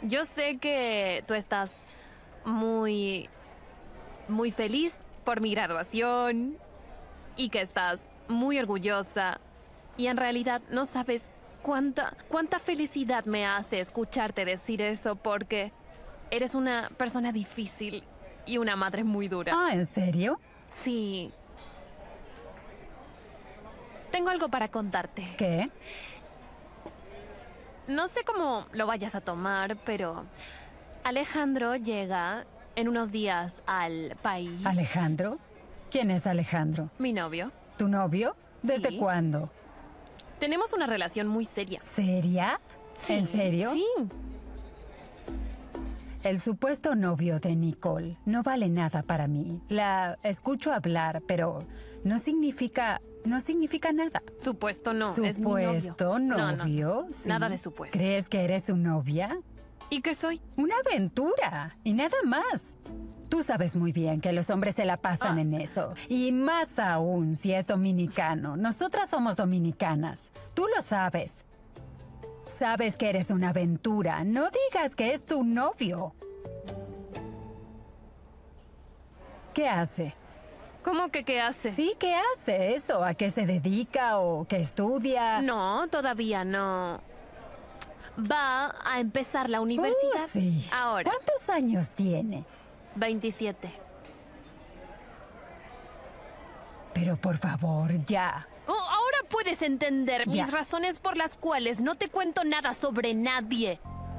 Yo sé que tú estás muy, muy feliz por mi graduación y que estás muy orgullosa. Y en realidad no sabes cuánta felicidad me hace escucharte decir eso porque eres una persona difícil y una madre muy dura. Ah, ¿en serio? Sí. Tengo algo para contarte. ¿Qué? No sé cómo lo vayas a tomar, pero Alejandro llega en unos días al país. ¿Alejandro? ¿Quién es Alejandro? Mi novio. ¿Tu novio? ¿Desde Sí. cuándo? Tenemos una relación muy seria. ¿Seria? Sí. ¿En serio? Sí. El supuesto novio de Nicole no vale nada para mí. La escucho hablar, pero no significa nada. Supuesto no, es mi novio. ¿Supuesto No, novio? Sí. Nada de supuesto. ¿Crees que eres su novia? ¿Y qué soy? Una aventura y nada más. Tú sabes muy bien que los hombres se la pasan en eso. Y más aún si es dominicano. Nosotras somos dominicanas. Tú lo sabes. Sabes que eres una aventura. No digas que es tu novio. ¿Qué hace? ¿Cómo que qué hace? Sí, ¿qué hace eso? ¿A qué se dedica o qué estudia? No, todavía no. Va a empezar la universidad. Sí. Ahora. ¿Cuántos años tiene? 27. Pero por favor, ya. Oh, ahora puedes entender Ya. mis razones por las cuales no te cuento nada sobre nadie.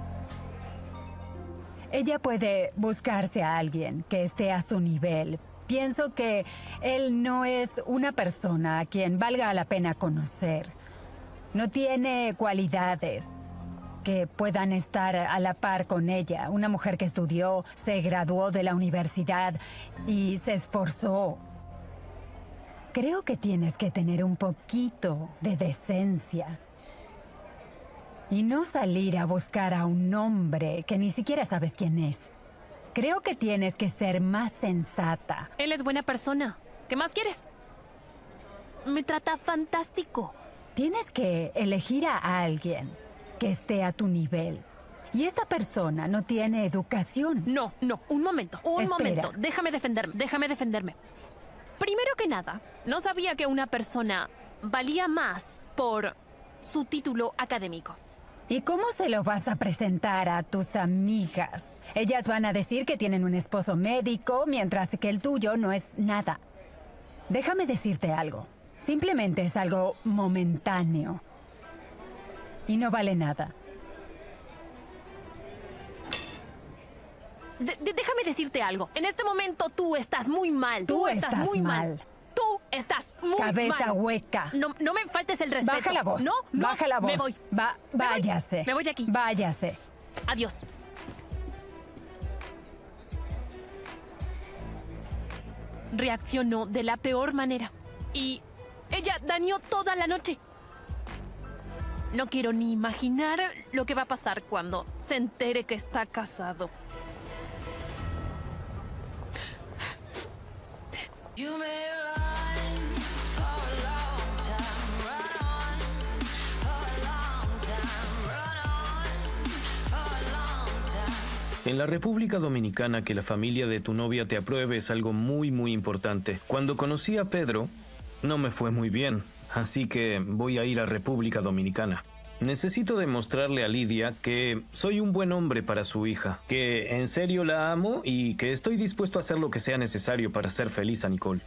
Ella puede buscarse a alguien que esté a su nivel. Pienso que él no es una persona a quien valga la pena conocer. No tiene cualidades que puedan estar a la par con ella. Una mujer que estudió, se graduó de la universidad y se esforzó. Creo que tienes que tener un poquito de decencia. Y no salir a buscar a un hombre que ni siquiera sabes quién es. Creo que tienes que ser más sensata. Él es buena persona. ¿Qué más quieres? Me trata fantástico. Tienes que elegir a alguien que esté a tu nivel. Y esta persona no tiene educación. No, un momento, Espera. momento. Déjame defenderme. Primero que nada, no sabía que una persona valía más por su título académico. ¿Y cómo se lo vas a presentar a tus amigas? Ellas van a decir que tienen un esposo médico, mientras que el tuyo no es nada. Déjame decirte algo. Simplemente es algo momentáneo. Y no vale nada. Déjame decirte algo. En este momento tú estás muy mal. Tú estás muy mal. Tú estás muy mal. Cabeza hueca. No me faltes el respeto. Baja la voz. No, Baja la voz. Me voy. Váyase. Me voy de aquí. Váyase. Adiós. Reaccionó de la peor manera. Y ella dañó toda la noche. No quiero ni imaginar lo que va a pasar cuando se entere que está casado. You may run for a long time, run on for a long time, run on for a long time. En la República Dominicana, que la familia de tu novia te apruebe es algo muy, muy importante. Cuando conocí a Pedro, no me fue muy bien, así que voy a ir a República Dominicana. Necesito demostrarle a Lidia que soy un buen hombre para su hija, que en serio la amo y que estoy dispuesto a hacer lo que sea necesario para hacer feliz a Nicole.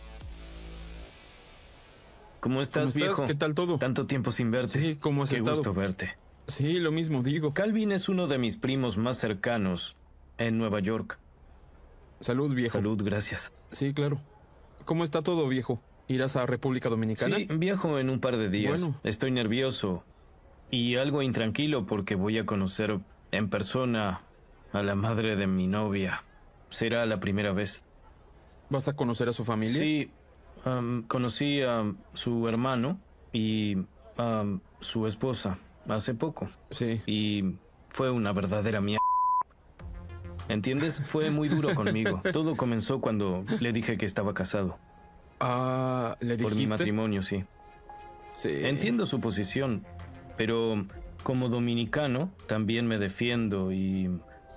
¿Cómo estás, viejo? ¿Qué tal todo? Tanto tiempo sin verte. Sí, ¿cómo has Qué estado? gusto verte. Sí, lo mismo digo. Calvin es uno de mis primos más cercanos en Nueva York. Salud, viejo. Salud, gracias. Sí, claro. ¿Cómo está todo, viejo? ¿Irás a República Dominicana? Sí, viajo en un par de días. Bueno. Estoy nervioso y algo intranquilo porque voy a conocer en persona a la madre de mi novia. Será la primera vez. ¿Vas a conocer a su familia? Sí, conocí a su hermano y a su esposa hace poco. Sí. Y fue una verdadera mierda. ¿Entiendes? Fue muy duro conmigo. Todo comenzó cuando le dije que estaba casado. Ah, ¿le dijiste? Por mi matrimonio, sí. Sí. Entiendo su posición, pero Como dominicano, también me defiendo y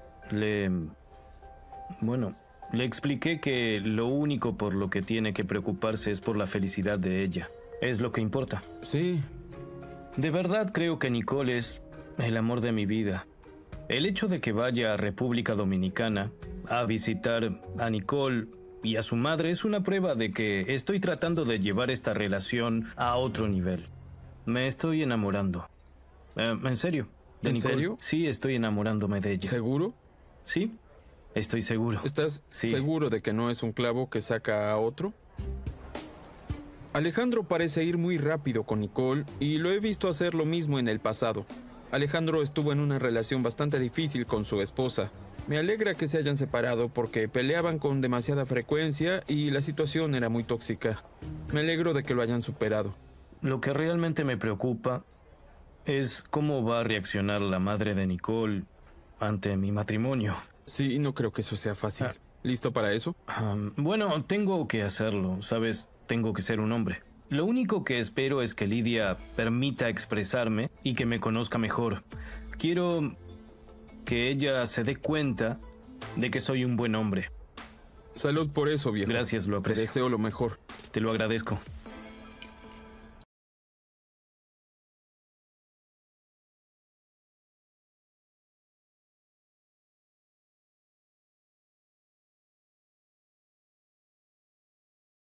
bueno, le expliqué que lo único por lo que tiene que preocuparse es por la felicidad de ella. Es lo que importa. Sí. De verdad creo que Nicole es el amor de mi vida. El hecho de que vaya a República Dominicana a visitar a Nicole y a su madre es una prueba de que estoy tratando de llevar esta relación a otro nivel. Me estoy enamorando. En serio. De ¿En Nicole. serio? Sí, estoy enamorándome de ella. ¿Seguro? Sí, estoy seguro. ¿Estás Sí. seguro de que no es un clavo que saca a otro? Alejandro parece ir muy rápido con Nicole y lo he visto hacer lo mismo en el pasado. Alejandro estuvo en una relación bastante difícil con su esposa. Me alegra que se hayan separado porque peleaban con demasiada frecuencia y la situación era muy tóxica. Me alegro de que lo hayan superado. Lo que realmente me preocupa es cómo va a reaccionar la madre de Nicole ante mi matrimonio. Sí, no creo que eso sea fácil. ¿Listo para eso? Bueno, tengo que hacerlo, ¿sabes? Tengo que ser un hombre. Lo único que espero es que Lidia permita expresarme y que me conozca mejor. Quiero que ella se dé cuenta de que soy un buen hombre. Salud por eso, viejo. Gracias, lo Te aprecio. deseo lo mejor. Te lo agradezco.